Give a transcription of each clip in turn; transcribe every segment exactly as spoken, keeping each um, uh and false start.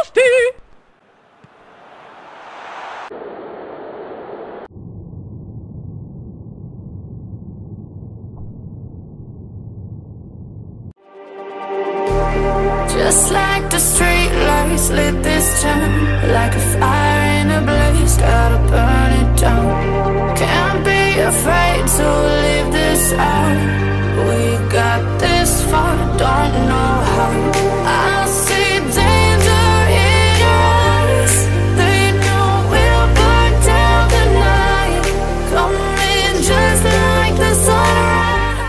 Just like the street lights lit this town, like a fire in a blaze, gotta burn it down. Can't be afraid to leave this out. We got this far, don't know how. I see danger in your eyes. They know we'll burn down the night. Coming just like the sunrise.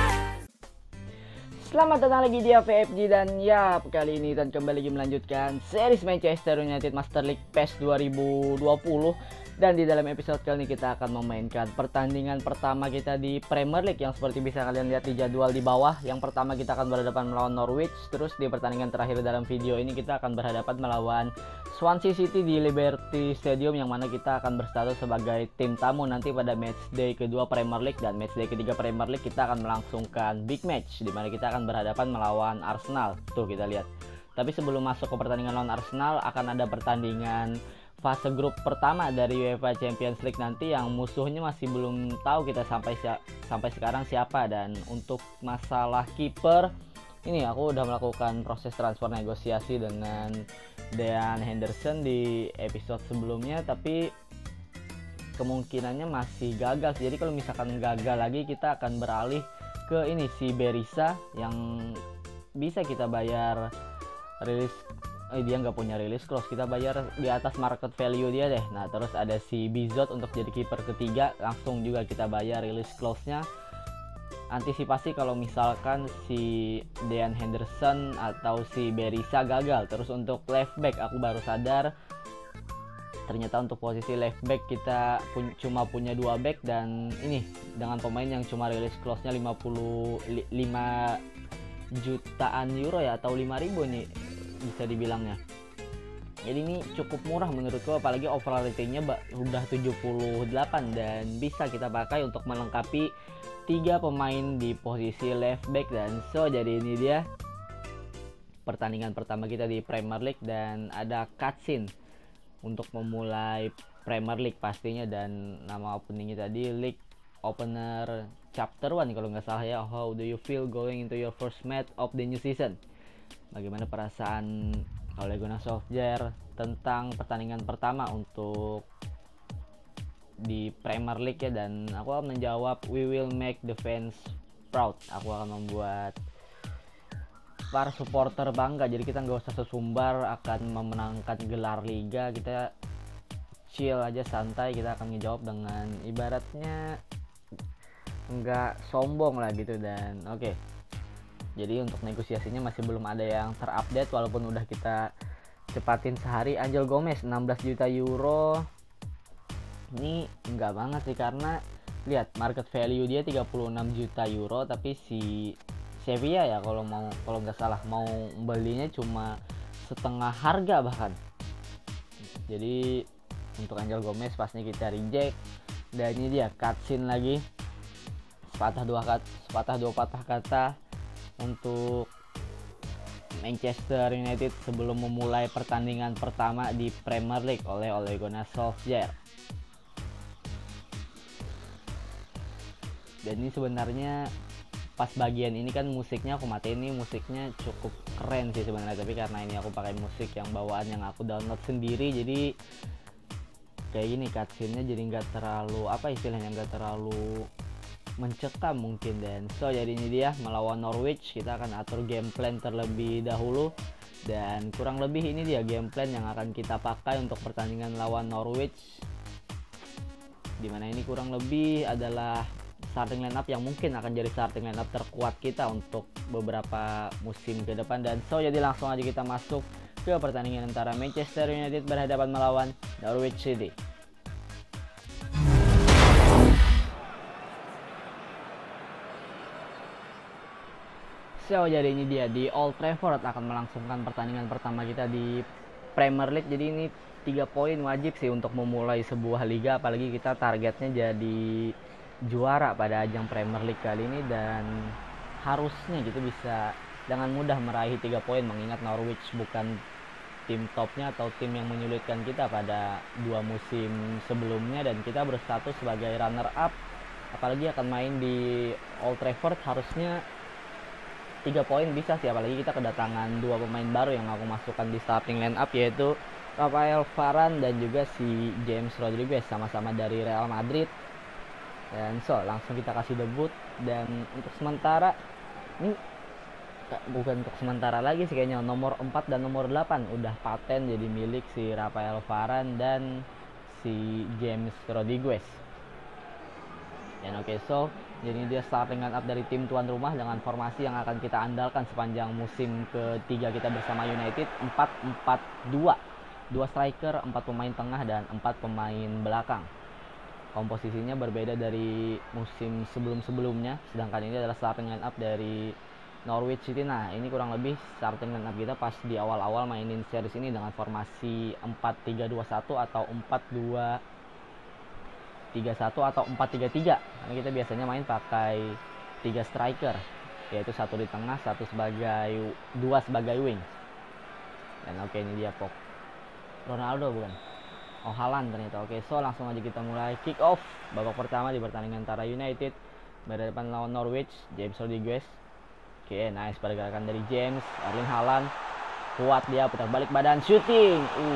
Selamat datang lagi di A V F G dan ya kali ini dan kembali lagi melanjutkan series Manchester United Master League PES dua ribu dua puluh. Dan di dalam episode kali ini kita akan memainkan pertandingan pertama kita di Premier League, yang seperti bisa kalian lihat di jadwal di bawah. Yang pertama kita akan berhadapan melawan Norwich. Terus di pertandingan terakhir dalam video ini kita akan berhadapan melawan Swansea City di Liberty Stadium, yang mana kita akan berstatus sebagai tim tamu nanti pada matchday kedua Premier League. Dan matchday ketiga Premier League kita akan melangsungkan big match, di mana kita akan berhadapan melawan Arsenal. Tuh kita lihat. Tapi sebelum masuk ke pertandingan lawan Arsenal, akan ada pertandingan fase grup pertama dari UEFA Champions League nanti, yang musuhnya masih belum tahu kita sampai sampai sekarang siapa. Dan untuk masalah kiper ini aku udah melakukan proses transfer negosiasi dengan Dean Henderson di episode sebelumnya, tapi kemungkinannya masih gagal. Jadi kalau misalkan gagal lagi, kita akan beralih ke ini si Berisa, yang bisa kita bayar rilis. Eh, dia nggak punya release clause, kita bayar di atas market value dia deh. Nah terus ada si Bizot untuk jadi kiper ketiga, langsung juga kita bayar release clause-nya. Antisipasi kalau misalkan si Dean Henderson atau si Berisa gagal. Terus untuk left back aku baru sadar ternyata untuk posisi left back kita pun cuma punya dua back, dan ini dengan pemain yang cuma release clause-nya lima puluh lima jutaan euro ya, atau lima ribu nih bisa dibilangnya. Jadi ini cukup murah menurutku, apalagi overall ratingnya udah tujuh puluh delapan, dan bisa kita pakai untuk melengkapi tiga pemain di posisi left back. Dan so jadi ini dia pertandingan pertama kita di Premier League, dan ada cutscene untuk memulai Premier League pastinya. Dan nama openingnya tadi League Opener Chapter one kalau nggak salah ya. How do you feel going into your first match of the new season? Bagaimana perasaan Ole Gunnar Solskjaer tentang pertandingan pertama untuk di Premier League ya. Dan aku akan menjawab, we will make the fans proud. Aku akan membuat para supporter bangga. Jadi kita nggak usah sesumbar akan memenangkan gelar liga, kita chill aja, santai. Kita akan menjawab dengan ibaratnya nggak sombong lah gitu. Dan oke okay. Jadi untuk negosiasinya masih belum ada yang terupdate, walaupun udah kita cepatin sehari. Angel Gomez enam belas juta euro. Ini enggak banget sih, karena lihat market value dia tiga puluh enam juta euro, tapi si Sevilla ya kalau mau kalau nggak salah mau belinya cuma setengah harga bahkan. Jadi untuk Angel Gomez pasnya kita reject. Dan ini dia cutscene lagi. Sepatah dua kata, sepatah dua patah kata untuk Manchester United sebelum memulai pertandingan pertama di Premier League oleh Ole Gunnar Solskjaer. Dan ini sebenarnya pas bagian ini kan musiknya aku matiin, ini musiknya cukup keren sih sebenarnya, tapi karena ini aku pakai musik yang bawaan yang aku download sendiri, jadi kayak gini cutscene-nya jadi nggak terlalu apa istilahnya nggak terlalu mencekam mungkin. Dan so jadi ini dia melawan Norwich, kita akan atur game plan terlebih dahulu. Dan kurang lebih ini dia game plan yang akan kita pakai untuk pertandingan lawan Norwich, dimana ini kurang lebih adalah starting lineup yang mungkin akan jadi starting lineup terkuat kita untuk beberapa musim ke depan. Dan so jadi langsung aja kita masuk ke pertandingan antara Manchester United berhadapan melawan Norwich City. So jadi ini dia di Old Trafford akan melangsungkan pertandingan pertama kita di Premier League. Jadi ini tiga poin wajib sih untuk memulai sebuah liga, apalagi kita targetnya jadi juara pada ajang Premier League kali ini. Dan harusnya gitu bisa dengan mudah meraih tiga poin, mengingat Norwich bukan tim topnya atau tim yang menyulitkan kita pada dua musim sebelumnya, dan kita berstatus sebagai runner up. Apalagi akan main di Old Trafford, harusnya tiga poin bisa sih, apalagi kita kedatangan dua pemain baru yang aku masukkan di starting line up, yaitu Rafael Varane dan juga si James Rodriguez, sama-sama dari Real Madrid. Dan so langsung kita kasih debut. Dan untuk sementara ini bukan untuk sementara lagi sih kayaknya, nomor empat dan nomor delapan udah paten jadi milik si Rafael Varane dan si James Rodriguez. Dan oke, okay, so jadi dia starting line up dari tim tuan rumah dengan formasi yang akan kita andalkan sepanjang musim ketiga kita bersama United, empat empat dua. Dua striker, empat pemain tengah, dan empat pemain belakang. Komposisinya berbeda dari musim sebelum-sebelumnya, sedangkan ini adalah starting line up dari Norwich City. Nah, ini kurang lebih starting line up kita pas di awal-awal mainin series ini dengan formasi empat tiga dua satu atau empat dua tiga satu atau empat tiga tiga. Karena kita biasanya main pakai tiga striker, yaitu satu di tengah, satu sebagai dua sebagai wing. Dan oke, ini dia pok Ronaldo bukan? Oh, Haaland ternyata. Oke, so langsung aja kita mulai kick off babak pertama di pertandingan antara United berhadapan lawan Norwich. James Rodriguez. Oke, nice pergerakan dari James. Erling Haaland kuat, dia putar balik badan, shooting. Uh.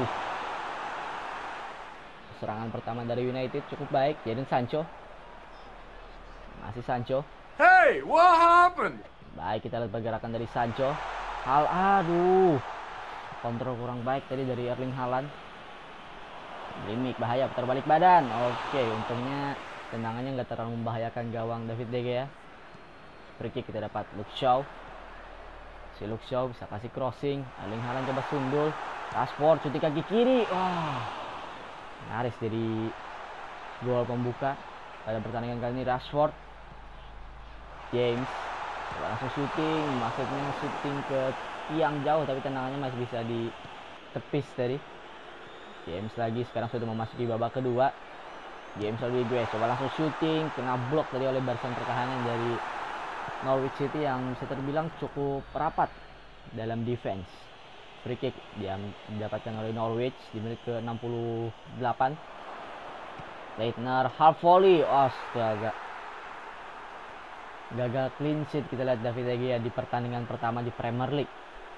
Serangan pertama dari United cukup baik. Jadon Sancho. Masih Sancho. Hey, what happened? Baik, kita lihat pergerakan dari Sancho. Hal aduh. Kontrol kurang baik tadi dari Erling Haaland. Limik bahaya, putar balik badan. Oke, untungnya tendangannya nggak terlalu membahayakan gawang David De Gea. Free kick kita dapat Luke Shaw. Si Luke Shaw bisa kasih crossing. Erling Haaland coba sundul. Rashford shooting kaki kiri. Wah, nyaris jadi gol pembuka pada pertandingan kali ini. Rashford, James coba langsung shooting. Maksudnya shooting ke tiang jauh, tapi tendangannya masih bisa ditepis tadi. James lagi, sekarang sudah memasuki babak kedua. James Rodriguez coba langsung shooting, kena blok tadi oleh barisan pertahanan dari Norwich City yang bisa terbilang cukup rapat dalam defense. Free kick dia didapatkan oleh Norwich di menit ke enam puluh delapan. Leitner half volley, astaga, gagal clean sheet. Kita lihat David De Gea di pertandingan pertama di Premier League.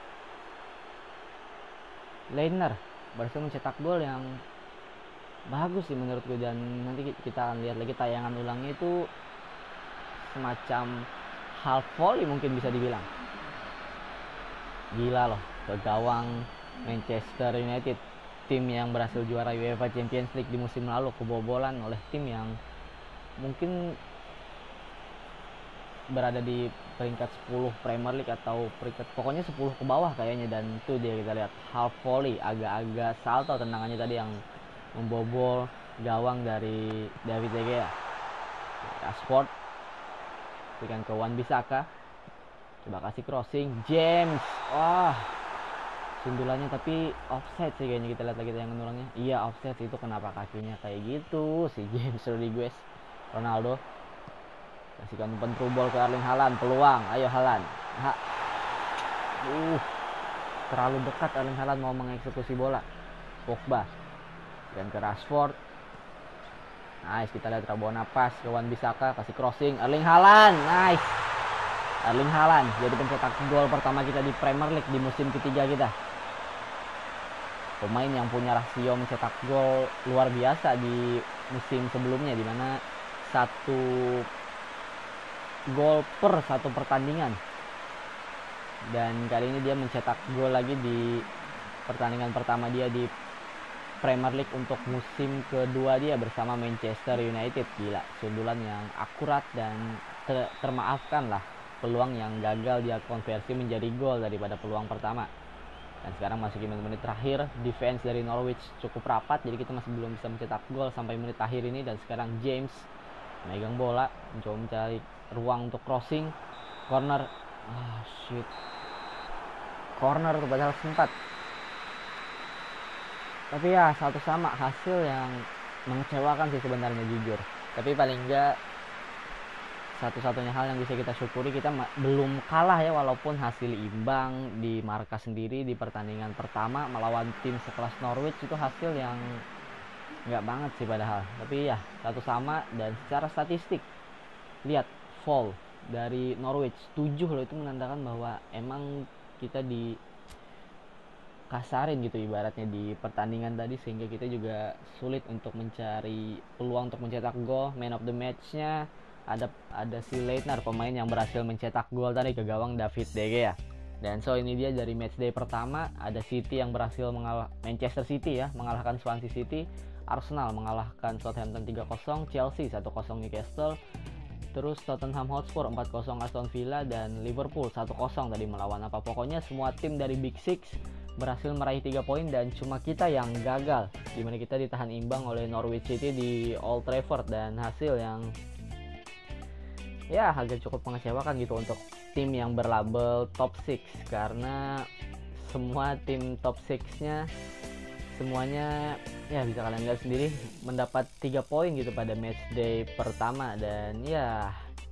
Leitner berhasil mencetak gol yang bagus sih menurutku, dan nanti kita akan lihat lagi tayangan ulangnya, itu semacam half volley mungkin bisa dibilang. Gila loh, ke gawang Manchester United, tim yang berhasil juara UEFA Champions League di musim lalu, kebobolan oleh tim yang mungkin berada di peringkat sepuluh Premier League atau peringkat pokoknya sepuluh ke bawah kayaknya. Dan itu dia, kita lihat half volley, agak-agak salto tendangannya tadi yang membobol gawang dari David De Gea. Rashford berikan ke Wan-Bissaka, coba kasih crossing. James, wah, sundulannya tapi offset sih kayaknya. Kita lihat lagi tayangan ulangnya. Iya, offset. Itu kenapa kakinya kayak gitu si James Rodriguez. Ronaldo kasihkan umpan through ball ke Erling Haaland, peluang, ayo Haaland. Ha. Uh, terlalu dekat Erling Haaland mau mengeksekusi bola. Pogba dan ke Rashford. Nice, kita lihat Rabona pas ke Wan-Bissaka, kasih crossing, Erling Haaland, nice. Erling Haaland jadi pencetak gol pertama kita di Premier League di musim ketiga kita. Pemain yang punya rasio mencetak gol luar biasa di musim sebelumnya, di mana satu gol per satu pertandingan, dan kali ini dia mencetak gol lagi di pertandingan pertama dia di Premier League untuk musim kedua dia bersama Manchester United. Gila, sundulan yang akurat dan ter termaafkan lah peluang yang gagal dia konversi menjadi gol daripada peluang pertama. Dan sekarang masih menit-menit terakhir, defense dari Norwich cukup rapat, jadi kita masih belum bisa mencetak gol sampai menit akhir ini. Dan sekarang James megang bola, mencoba mencari ruang untuk crossing, corner. Ah, shit, corner tuh padahal sempat. Tapi ya satu sama, hasil yang mengecewakan sih sebenarnya jujur. Tapi paling enggak satu-satunya hal yang bisa kita syukuri, kita belum kalah ya, walaupun hasil imbang di markas sendiri di pertandingan pertama melawan tim sekelas Norwich itu hasil yang nggak banget sih padahal, tapi ya satu sama. Dan secara statistik lihat fall dari Norwich tujuh loh, itu menandakan bahwa emang kita di kasarin gitu ibaratnya di pertandingan tadi, sehingga kita juga sulit untuk mencari peluang untuk mencetak gol. Man of the match-nya ada ada si Leitner, pemain yang berhasil mencetak gol tadi ke gawang David De Gea. Dan so ini dia dari matchday pertama, ada City yang berhasil mengalah Manchester City ya, mengalahkan Swansea City, Arsenal mengalahkan Southampton tiga kosong, Chelsea satu kosong Newcastle, terus Tottenham Hotspur empat kosong Aston Villa, dan Liverpool satu kosong tadi melawan apa. Pokoknya semua tim dari Big Six berhasil meraih tiga poin, dan cuma kita yang gagal, dimana kita ditahan imbang oleh Norwich City di Old Trafford, dan hasil yang ya agak cukup mengecewakan gitu untuk tim yang berlabel top enam, karena semua tim top enam-nya semuanya ya bisa kalian lihat sendiri mendapat tiga poin gitu pada matchday pertama. Dan ya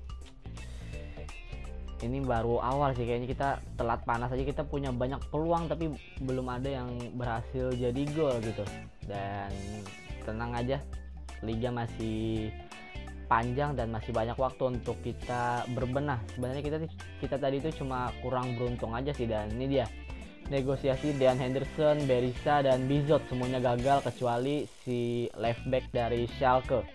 ini baru awal sih, kayaknya kita telat panas aja, kita punya banyak peluang tapi belum ada yang berhasil jadi gol gitu. Dan tenang aja, liga masih panjang dan masih banyak waktu untuk kita berbenah. Sebenarnya kita kita tadi itu cuma kurang beruntung aja sih. Dan ini dia negosiasi Dean Henderson, Berisha, dan Bizot semuanya gagal kecuali si left back dari Schalke.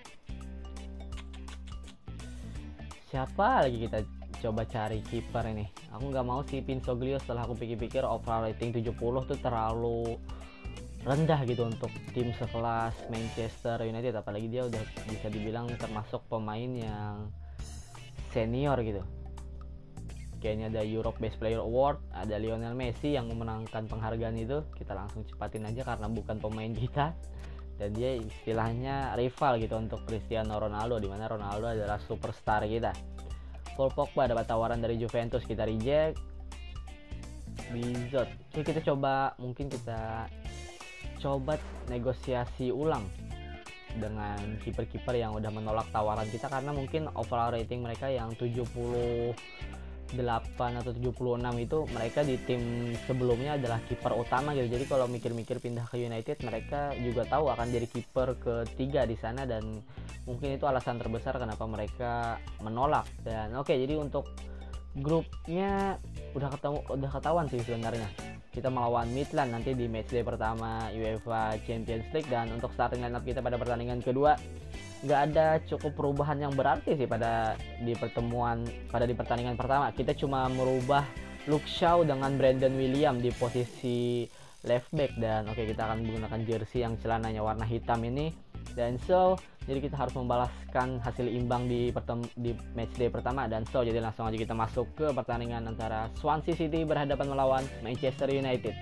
Siapa lagi kita coba cari kiper ini? Aku nggak mau si Pinsoglio, setelah aku pikir-pikir overall rating tujuh puluh tuh terlalu rendah gitu untuk tim sekelas Manchester United, apalagi dia udah bisa dibilang termasuk pemain yang senior gitu. Kayaknya ada Europe Best Player Award, ada Lionel Messi yang memenangkan penghargaan itu. Kita langsung cepatin aja karena bukan pemain kita, dan dia istilahnya rival gitu untuk Cristiano Ronaldo, dimana Ronaldo adalah superstar kita. Paul Pogba dapat tawaran dari Juventus, kita reject. Bizot, oke, kita coba mungkin kita coba negosiasi ulang dengan kiper-kiper yang udah menolak tawaran kita, karena mungkin overall rating mereka yang tujuh puluh delapan atau tujuh puluh enam itu mereka di tim sebelumnya adalah kiper utama gitu. Jadi kalau mikir-mikir pindah ke United, mereka juga tahu akan jadi kiper ketiga di sana, dan mungkin itu alasan terbesar kenapa mereka menolak. Dan oke, jadi untuk grupnya udah ketemu udah ketahuan sih sebenarnya. Kita melawan Midland nanti di matchday pertama UEFA Champions League, dan untuk starting lineup kita pada pertandingan kedua nggak ada cukup perubahan yang berarti sih pada di pertemuan pada di pertandingan pertama. Kita cuma merubah Luke Shaw dengan Brandon William di posisi left back, dan oke, kita akan menggunakan jersey yang celananya warna hitam ini. Dan so jadi kita harus membalaskan hasil imbang di di matchday pertama, dan so jadi langsung aja kita masuk ke pertandingan antara Swansea City berhadapan melawan Manchester United.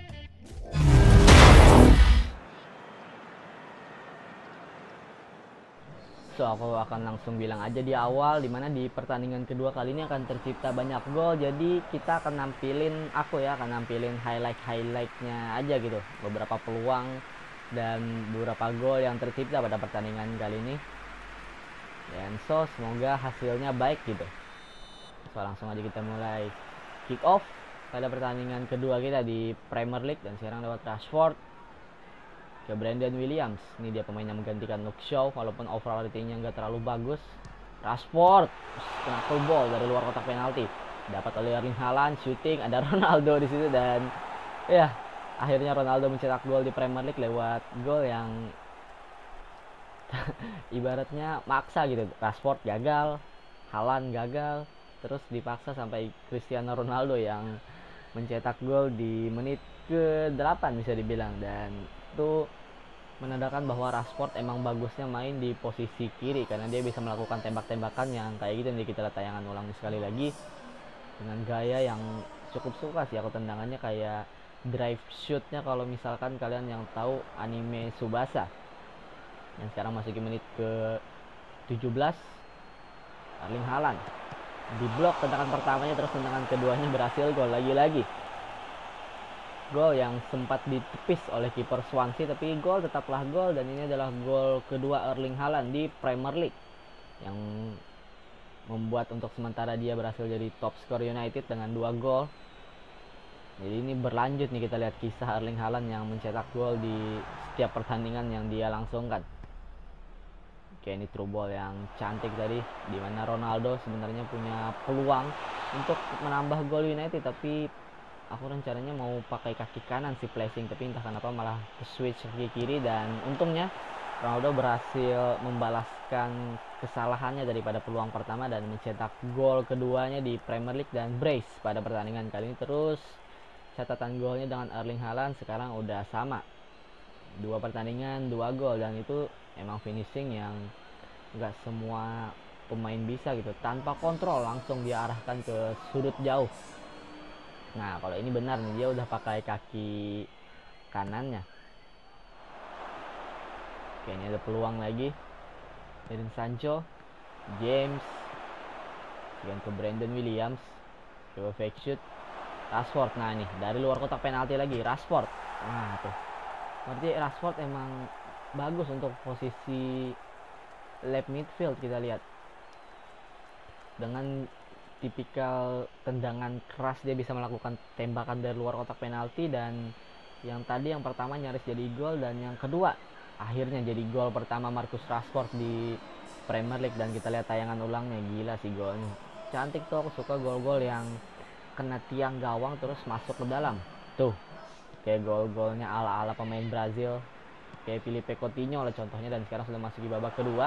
So aku akan langsung bilang aja di awal, dimana di pertandingan kedua kali ini akan tercipta banyak gol. Jadi kita akan nampilin, aku ya akan nampilin highlight-highlightnya aja gitu, beberapa peluang dan beberapa gol yang tercipta pada pertandingan kali ini. Dan so semoga hasilnya baik gitu. So langsung aja kita mulai kick off pada pertandingan kedua kita di Premier League, dan sekarang lewat Rashford ke Brandon Williams. Ini dia pemain yang menggantikan Luke Shaw, walaupun overall ratingnya nggak terlalu bagus. Rashford kena full ball dari luar kotak penalti, dapat oleh Erling Haaland, shooting, ada Ronaldo di situ, dan ya akhirnya Ronaldo mencetak gol di Premier League lewat gol yang ibaratnya maksa gitu. Rashford gagal, Haaland gagal, terus dipaksa sampai Cristiano Ronaldo yang mencetak gol di menit ke delapan bisa dibilang. Dan itu menandakan bahwa Rashford emang bagusnya main di posisi kiri, karena dia bisa melakukan tembak-tembakan yang kayak gitu. Nanti kita lihat tayangan ulang sekali lagi dengan gaya yang cukup suka sih aku tendangannya, kayak drive shootnya kalau misalkan kalian yang tahu anime Tsubasa. Dan sekarang masuk ke menit ke tujuh belas, Erling Haaland diblok tendangan pertamanya, terus tendangan keduanya berhasil gol lagi-lagi. Gol yang sempat ditepis oleh kiper Swansea, tapi gol tetaplah gol, dan ini adalah gol kedua Erling Haaland di Premier League, yang membuat untuk sementara dia berhasil jadi top skor United dengan dua gol. Jadi ini berlanjut nih, kita lihat kisah Erling Haaland yang mencetak gol di setiap pertandingan yang dia langsungkan. Oke, ini through ball yang cantik tadi, dimana Ronaldo sebenarnya punya peluang untuk menambah gol United, tapi aku rencananya mau pakai kaki kanan si placing, tapi entah kenapa malah switch kaki kiri, dan untungnya Ronaldo berhasil membalaskan kesalahannya daripada peluang pertama dan mencetak gol keduanya di Premier League dan brace pada pertandingan kali ini. Terus catatan golnya dengan Erling Haaland sekarang udah sama, dua pertandingan dua gol, dan itu emang finishing yang nggak semua pemain bisa gitu, tanpa kontrol langsung dia arahkan ke sudut jauh. Nah kalau ini benar nih, dia udah pakai kaki kanannya. Oke, ini ada peluang lagi dari Sancho, James, dan ke Brandon Williams, coba fake shoot, Rashford. Nah nih dari luar kotak penalti lagi Rashford. Nah tuh, berarti Rashford emang bagus untuk posisi left midfield. Kita lihat dengan tipikal tendangan keras dia bisa melakukan tembakan dari luar kotak penalti, dan yang tadi yang pertama nyaris jadi gol, dan yang kedua akhirnya jadi gol pertama Marcus Rashford di Premier League. Dan kita lihat tayangan ulangnya, gila sih golnya, cantik tuh. Aku suka gol-gol yang kena tiang gawang terus masuk ke dalam tuh, kayak gol-golnya ala-ala pemain Brazil, kayak Filipe Coutinho lah contohnya. Dan sekarang sudah masuk di babak kedua.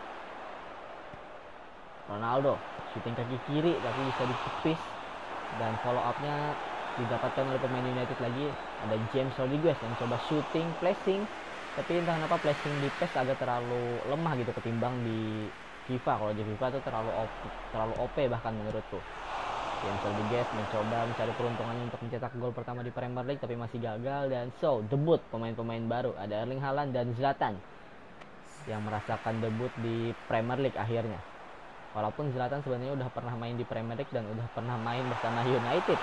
Ronaldo shooting kaki kiri tapi bisa ditepis, dan follow up-nya didapatkan oleh pemain United lagi. Ada James Rodriguez yang coba shooting placing, tapi entah kenapa placing di P E S agak terlalu lemah gitu ketimbang di FIFA. Kalau di FIFA itu terlalu O P, terlalu O P bahkan menurutku. James Rodriguez mencoba mencari peruntungannya untuk mencetak gol pertama di Premier League tapi masih gagal. Dan so debut pemain-pemain baru, ada Erling Haaland dan Zlatan yang merasakan debut di Premier League akhirnya. Walaupun Zlatan sebenarnya udah pernah main di Premier League dan udah pernah main bersama United.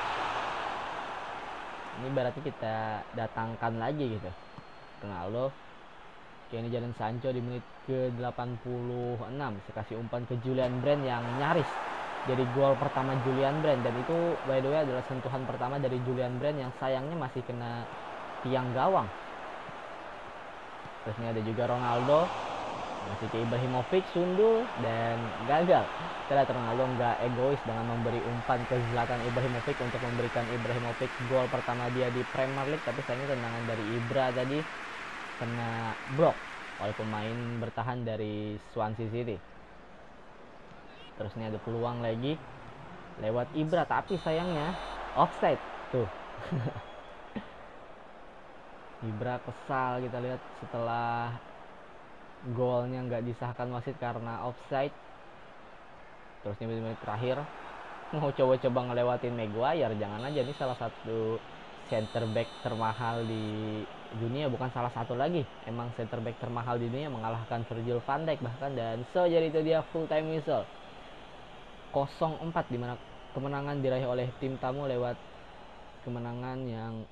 Ini berarti kita datangkan lagi gitu Ronaldo. Oke, ini Jadon Sancho di menit ke delapan puluh enam, saya kasih umpan ke Julian Brandt yang nyaris jadi gol pertama Julian Brandt. Dan itu by the way adalah sentuhan pertama dari Julian Brandt yang sayangnya masih kena tiang gawang. Terus ini ada juga Ronaldo, masih ke Ibrahimovic, sundul dan gagal. Kita lihat Ronaldo nggak egois dengan memberi umpan ke Zlatan Ibrahimovic untuk memberikan Ibrahimovic gol pertama dia di Premier League, tapi sayangnya tendangan dari Ibra tadi kena blok oleh pemain bertahan dari Swansea City. Terus ini ada peluang lagi lewat Ibra, tapi sayangnya offside tuh. Ibra kesal, kita lihat setelah golnya nggak disahkan wasit karena offside. Terus ini menit terakhir mau coba-coba ngelewatin Maguire. Jangan aja, ini salah satu center back termahal di dunia, bukan salah satu lagi, emang center back termahal di dunia, mengalahkan Virgil van Dijk bahkan. Dan so jadi itu dia full time whistle nol empat, dimana kemenangan diraih oleh tim tamu lewat kemenangan yang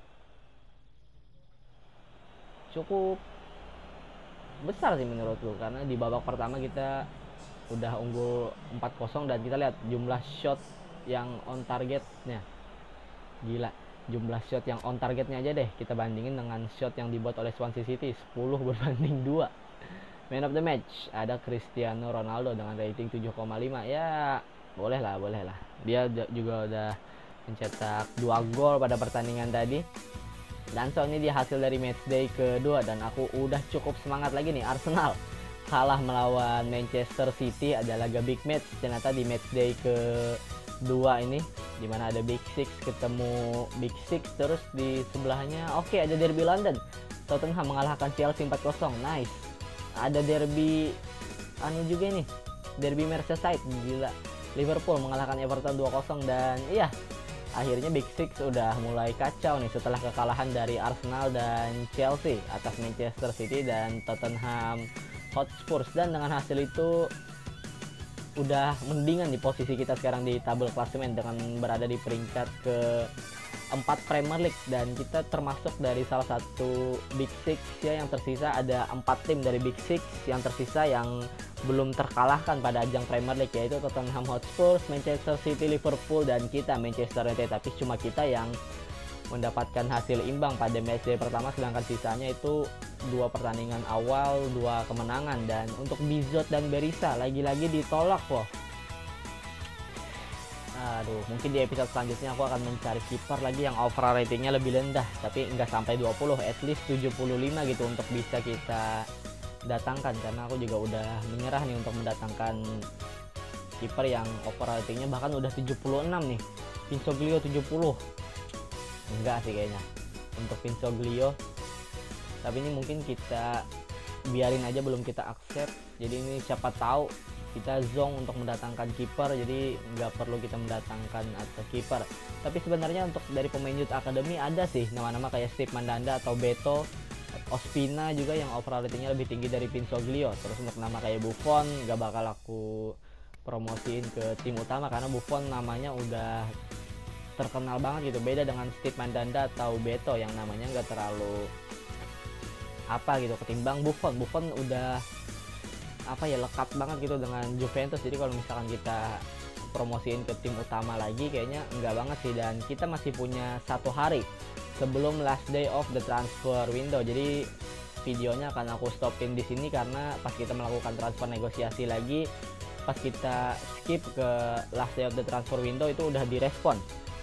cukup besar sih menurutku, karena di babak pertama kita udah unggul empat kosong, dan kita lihat jumlah shot yang on targetnya, gila, jumlah shot yang on targetnya aja deh kita bandingin dengan shot yang dibuat oleh Swansea City, sepuluh berbanding dua. Man of the match ada Cristiano Ronaldo dengan rating tujuh koma lima. Ya boleh lah, boleh lah, dia juga udah mencetak dua gol pada pertandingan tadi. Dan so ini dia hasil dari matchday kedua, dan aku udah cukup semangat lagi nih. Arsenal kalah melawan Manchester City, ada laga big match ternyata di matchday kedua ini, dimana ada Big Six ketemu Big Six. Terus di sebelahnya oke okay, ada derby London, Tottenham mengalahkan Chelsea empat kosong, nice. Ada derby anu juga nih, derby Merseyside, gila, Liverpool mengalahkan Everton dua kosong. Dan iya, akhirnya Big Six udah mulai kacau nih setelah kekalahan dari Arsenal dan Chelsea atas Manchester City dan Tottenham Hotspur. Dan dengan hasil itu udah mendingan di posisi kita sekarang di tabel klasemen dengan berada di peringkat ke empat Premier League dan kita termasuk dari salah satu Big Six ya, yang tersisa ada empat tim dari Big Six yang tersisa yang belum terkalahkan pada ajang Premier League, yaitu Tottenham Hotspur, Manchester City, Liverpool, dan kita Manchester United. Tapi cuma kita yang mendapatkan hasil imbang pada matchday pertama, sedangkan sisanya itu dua pertandingan awal, dua kemenangan. Dan untuk Bizot dan Berisha lagi-lagi ditolak loh. Aduh, mungkin di episode selanjutnya aku akan mencari kiper lagi yang overall ratingnya lebih rendah, tapi nggak sampai dua puluh, at least tujuh puluh lima gitu untuk bisa kita datangkan, karena aku juga udah menyerah nih untuk mendatangkan kiper yang overall ratingnya bahkan udah tujuh puluh enam nih. Pinsoglio tujuh puluh, enggak sih kayaknya untuk Pinsoglio, tapi ini mungkin kita biarin aja, belum kita accept. Jadi ini siapa tahu kita zong untuk mendatangkan kiper, jadi nggak perlu kita mendatangkan atau kiper. Tapi sebenarnya untuk dari pemain youth academy ada sih nama-nama kayak Steve Mandanda atau Beto, Ospina juga yang overall ratingnya lebih tinggi dari Pinsoglio. Terus untuk nama kayak Buffon nggak bakal aku promosiin ke tim utama karena Buffon namanya udah terkenal banget gitu, beda dengan Steve Mandanda atau Beto yang namanya nggak terlalu apa gitu ketimbang Buffon. Buffon udah apa ya, lekat banget gitu dengan Juventus, jadi kalau misalkan kita promosiin ke tim utama lagi kayaknya enggak banget sih. Dan kita masih punya satu hari sebelum last day of the transfer window, jadi videonya akan aku stopin di sini karena pas kita melakukan transfer negosiasi lagi, pas kita skip ke last day of the transfer window itu udah direspon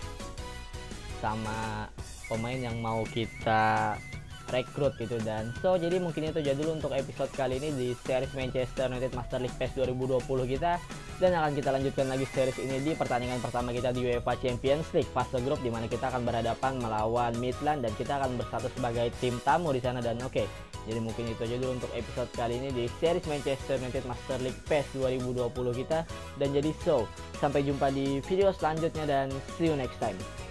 sama pemain yang mau kita rekrut gitu. Dan so jadi mungkin itu aja dulu untuk episode kali ini di series Manchester United Master League PES dua ribu dua puluh kita, dan akan kita lanjutkan lagi series ini di pertandingan pertama kita di UEFA Champions League fase grup, di mana kita akan berhadapan melawan Midland dan kita akan bersatu sebagai tim tamu di sana. Dan oke, okay, jadi mungkin itu aja dulu untuk episode kali ini di series Manchester United Master League PES dua ribu dua puluh kita. Dan jadi so sampai jumpa di video selanjutnya dan see you next time.